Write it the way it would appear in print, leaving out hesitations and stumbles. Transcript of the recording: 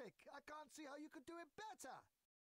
fantastic! I can't see how you could do it better!